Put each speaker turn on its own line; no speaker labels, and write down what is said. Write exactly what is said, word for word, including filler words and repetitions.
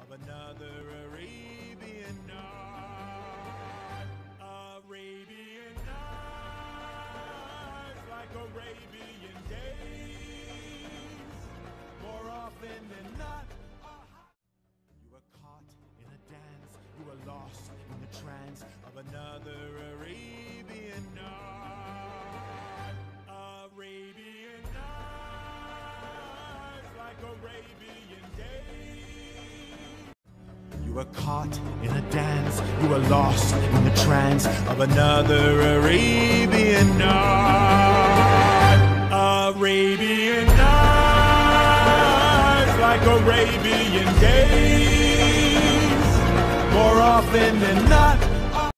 of another Arabian night. Arabian nights, like Arabian days, more often than not. You were caught in a dance, you were lost in the trance of another Arabian night. Arabian nights, like Arabian days. You were caught in a dance, you were lost in the trance of another Arabian night. Arabian nights, like Arabian days, more often than not.